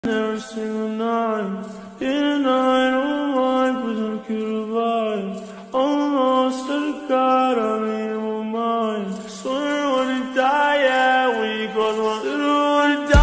Every single night, in a night of mine, with a cute vibe. Almost to God, I'm in my mind. Swear when you die, yeah, we cross one little die.